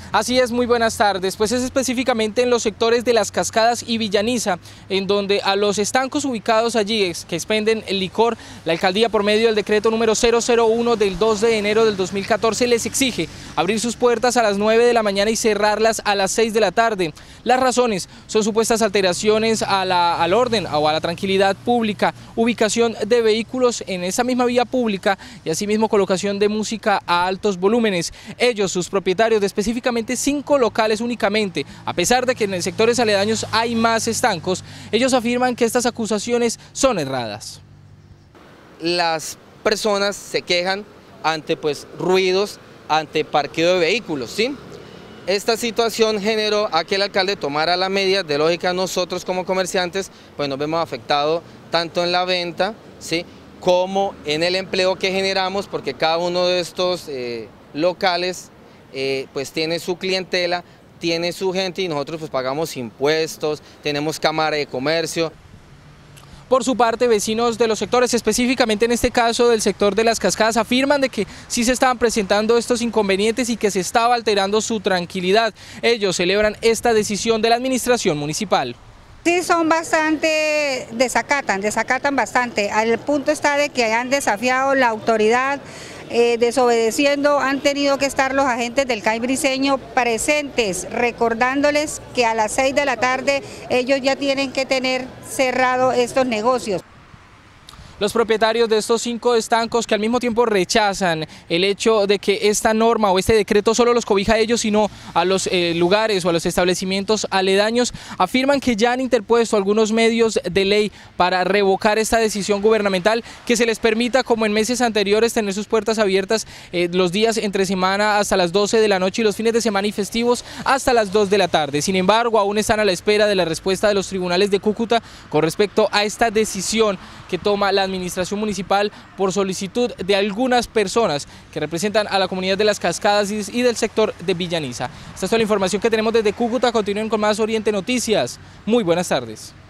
Así es, muy buenas tardes. Pues es específicamente en los sectores de Las Cascadas y Villaniza, en donde a los estancos ubicados allí que expenden el licor, la alcaldía por medio del decreto número 001 del 2 de enero del 2014 les exige abrir sus puertas a las 9 de la mañana y cerrarlas a las 6 de la tarde. Las razones son supuestas alteraciones al orden o a la tranquilidad pública, ubicación de vehículos en esa misma vía pública y asimismo colocación de música a altos volúmenes. Ellos, sus propietarios de específicamente 5 locales únicamente, a pesar de que en sectores aledaños hay más estancos, ellos afirman que estas acusaciones son erradas. Las personas se quejan ante ruidos, ante parqueo de vehículos, ¿sí? Esta situación generó a que el alcalde tomara la medida. De lógica, nosotros como comerciantes pues nos vemos afectados tanto en la venta, ¿sí?, como en el empleo que generamos, porque cada uno de estos locales pues tiene su clientela, tiene su gente y nosotros pues pagamos impuestos, tenemos cámara de comercio. Por su parte, vecinos de los sectores, específicamente en este caso del sector de Las Cascadas, afirman de que sí se estaban presentando estos inconvenientes y que se estaba alterando su tranquilidad. Ellos celebran esta decisión de la administración municipal. Sí, son bastante, desacatan bastante, al punto está de que han desafiado la autoridad, desobedeciendo. Han tenido que estar los agentes del CAI Briceño presentes, recordándoles que a las 6 de la tarde ellos ya tienen que tener cerrado estos negocios. Los propietarios de estos 5 estancos, que al mismo tiempo rechazan el hecho de que esta norma o este decreto solo los cobija a ellos, sino a los lugares o a los establecimientos aledaños, afirman que ya han interpuesto algunos medios de ley para revocar esta decisión gubernamental, que se les permita, como en meses anteriores, tener sus puertas abiertas los días entre semana hasta las 12 de la noche y los fines de semana y festivos hasta las 2 de la tarde. Sin embargo, aún están a la espera de la respuesta de los tribunales de Cúcuta con respecto a esta decisión que toma la administración municipal por solicitud de algunas personas que representan a la comunidad de Las Cascadas y del sector de Villaniza. Esta es toda la información que tenemos desde Cúcuta. Continúen con más Oriente Noticias. Muy buenas tardes.